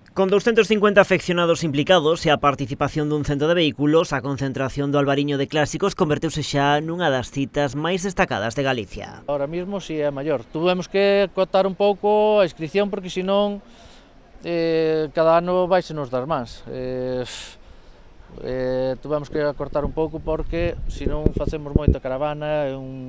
Con 250 afeccionados implicados e a participación dun cento de vehículos, a concentración do Albariño de Clásicos converteuse xa nunha das citas máis destacadas de Galicia. Ahora mesmo si é maior. Tuvemos que acotar un pouco a inscripción porque senón cada ano vais nos dar máis. Tuvemos que acortar un pouco porque senón facemos moita caravana,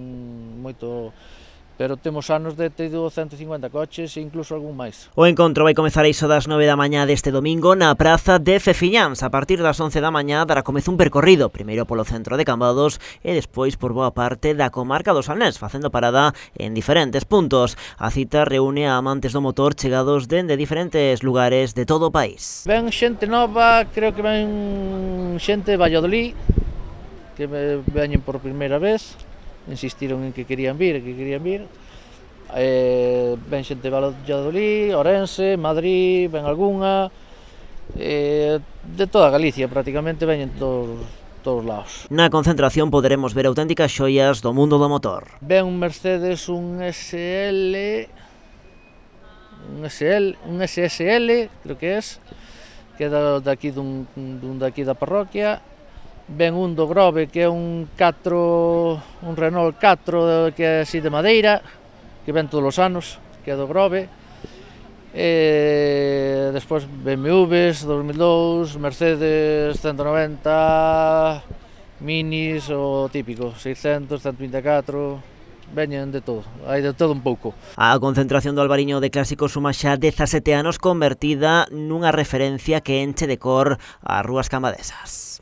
pero temos anos de ter ido 150 coches e incluso algún máis. O encontro vai comezar a iso das 9 da mañá deste domingo na praza de Feciñáns. A partir das 11 da mañá dará comezo un percorrido, primeiro polo centro de Cambados e despois por boa parte da comarca do Salnés, facendo parada en diferentes puntos. A cita reúne a amantes do motor chegados dende diferentes lugares de todo o país. Ven xente nova, creo que ven xente de Valladolid, que veñen por primeira vez. Insistiron en que querían vir, ven xente de Valladolid, Ourense, Madrid, ven algunha, de toda Galicia prácticamente veñen todos lados. Na concentración poderemos ver auténticas xoias do mundo do motor. Ven un Mercedes, un SSL, creo que é daqui dun daqui da parroquia. Ven un do Grove, que é un Renault 4, que é así de madeira, que ven todos os anos, que é do Grove. Despois BMWs 2002, Mercedes 190, Minis, o típico, 600, 124... veñen de todo, hai de todo un pouco. A concentración do Albariño de Clásicos suma xa 17 anos convertida nunha referencia que enche de cor as rúas cambadesas.